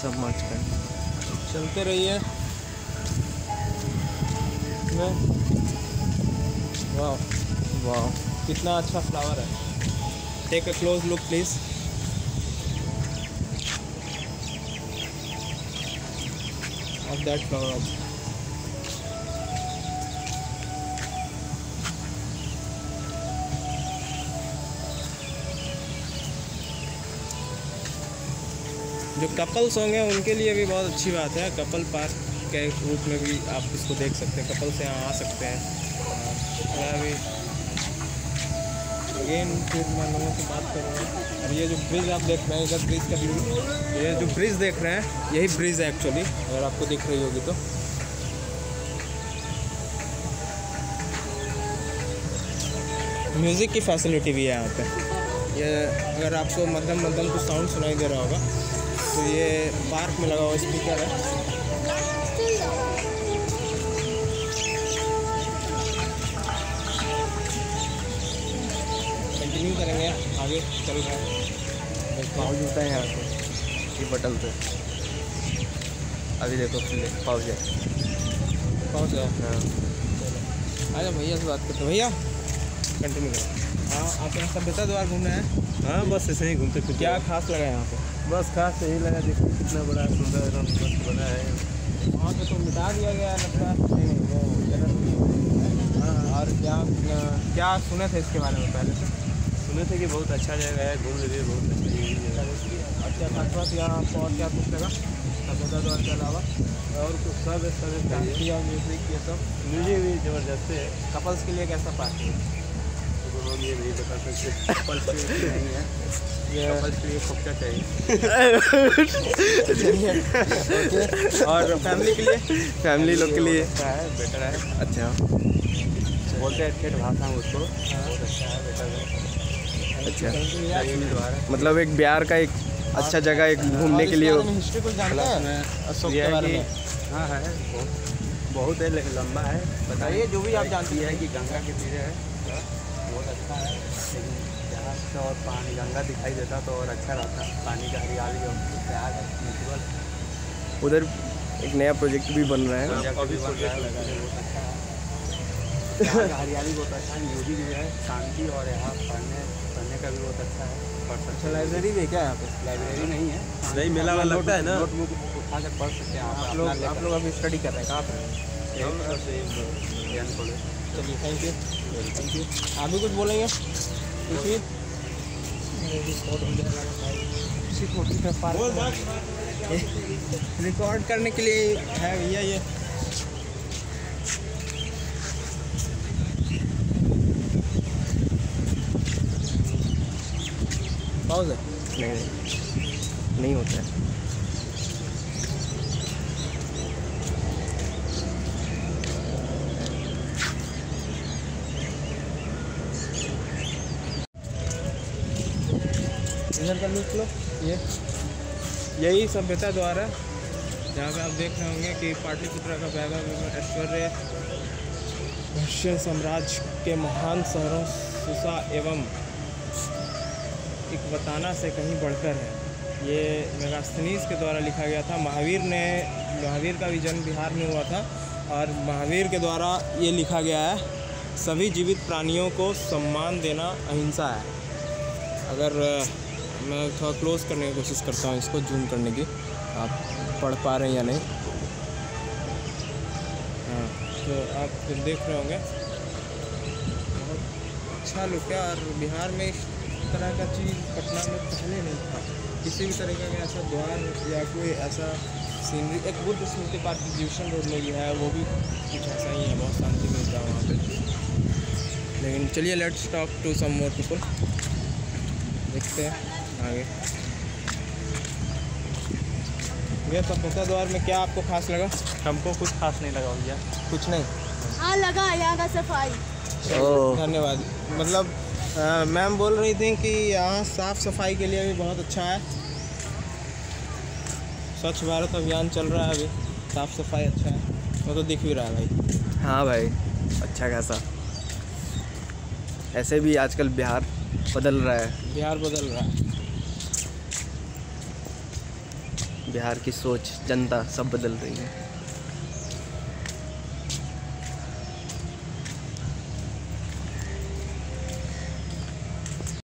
सब मर्ज कर चलते रहिए। वाह वाह, कितना अच्छा फ्लावर है। Take a close look please. Of that flower. जो कपल्स होंगे उनके लिए भी बहुत अच्छी बात है। कपल पार्क के रूप में भी आप इसको देख सकते हैं। कपल से यहाँ आ सकते हैं। मैं भी अगेन फिर मैं लोगों से बात करूँगा। और ये जो ब्रिज आप देख रहे हैं, इधर ब्रिज का व्यू, ये जो ब्रिज देख रहे हैं यही ब्रिज है एक्चुअली, अगर आपको दिख रही होगी तो। म्यूज़िक की फैसिलिटी भी है यहाँ पे। ये अगर आपको मध्यम कुछ साउंड सुनाई दे रहा होगा तो ये पार्क में लगा हुआ स्पीकर है। कंटिन्यू करेंगे, आगे चल रहा है। पाउज होता है यहाँ पे, ये बटन पे। अभी देखो पाउज है। पहुँच गया। हाँ, आजा भैया से बात करते। भैया कंटिन्यू करें। हाँ, आप यहाँ सभ्यता द्वार घूमने हैं? हाँ बस ऐसे ही घूमते फिरते। क्या खास लगा यहाँ पे? बस खास यही लगा, देखिए कितना बड़ा सुंदर एकदम मस्त बना है। वहाँ पे तो मिटा दिया गया है लगता है। नहीं वो जगह। हाँ, और क्या सुने थे इसके बारे में पहले से? सुने थे कि बहुत अच्छा जगह है, घूम लीजिए, बहुत अच्छा जगह है। अच्छा खास यहाँ और क्या कुछ लगा सभ्यता द्वार के अलावा? और कुछ सब डांसी और म्यूजिक ये सब। म्यूजिक भी जबरदस्त है। कपल्स के लिए कैसा पार्क है? तो हम ये नहीं बता सकते, कपल्स के लिए नहीं है, ये कपल्स के लिए खोपचा चाहिए। और फैमिली के लिए? फैमिली लोग के लिए अच्छा है, बेटर है। अच्छा बोलते हैं ठेठ भाषा में उसको। बहुत अच्छा है, बेटर है। अच्छा, मतलब एक बिहार का एक अच्छा जगह एक घूमने के लिए। हिस्ट्री कुछ जानते हैं अशोक के बारे में? हाँ है, बहुत है, लेकिन लंबा है। बताइए जो भी आप जानते है हैं। कि गंगा के तीरे है, बहुत अच्छा है। लेकिन यहाँ से और पानी गंगा दिखाई देता तो और अच्छा रहता। पानी का हरियाली और प्यार है, नेचुरल। उधर एक नया प्रोजेक्ट भी बन रहा है। बहुत अच्छा है, यहाँ का हरियाली बहुत अच्छा है, म्यूजिक भी है, शांति, और यहाँ पढ़ने का भी बहुत अच्छा है। अच्छा लाइब्रेरी भी है क्या यहाँ पे? लाइब्रेरी नहीं है, नहीं मेला वाला होता है ना, नोटबुक उठा कर पढ़ सकते हैं आप लोग अभी स्टडी कर रहे हैं कहाँ पर? ज्ञान कॉलेज। चलिए थैंक यू। आप भी कुछ बोलेंगे? पूछिए। रिकॉर्ड करने के लिए है भैया ये। पाउज है? नहीं होता है। इधर का लुक लो। यही सभ्यता द्वार है जहाँ पे आप देख रहे होंगे कि पाटलिपुत्र का वैभव ऐश्वर्य पर्शियन साम्राज्य के महान शहरों सुसा एवं एक बताना से कहीं बढ़कर है। ये मेगास्थनीज के द्वारा लिखा गया था। महावीर का भी जन्म बिहार में हुआ था और महावीर के द्वारा ये लिखा गया है, सभी जीवित प्राणियों को सम्मान देना अहिंसा है। अगर मैं थोड़ा क्लोज करने की कोशिश करता हूँ इसको, जूम करने की, आप पढ़ पा रहे हैं या नहीं? हाँ, तो आप देख रहे होंगे बहुत अच्छा लुक है। और बिहार में इस तरह का चीज़ पटना में पहले नहीं था। किसी भी तरीके का ऐसा द्वार या कोई ऐसा सीनरी। एक Buddha Smriti park exhibition road में भी है, वो भी कुछ ऐसा ही है, बहुत शांति मिलता है वहाँ पे। लेकिन चलिए let's talk to some more people, देखते हैं आगे। ये सभ्यता द्वार में क्या आपको खास लगा? हमको कुछ खास नहीं लगा भैया। कुछ नहीं? हाँ लगा यहाँ का सफाई। धन्यवाद। मतलब मैम बोल रही थी कि यहाँ साफ़ सफाई के लिए भी बहुत अच्छा है। स्वच्छ भारत अभियान चल रहा है अभी, साफ़ सफाई अच्छा है, वो तो दिख भी रहा है भाई। हाँ भाई, अच्छा खासा। ऐसे भी आजकल बिहार बदल रहा है। बिहार बदल रहा है। बिहार की सोच, जनता सब बदल रही है।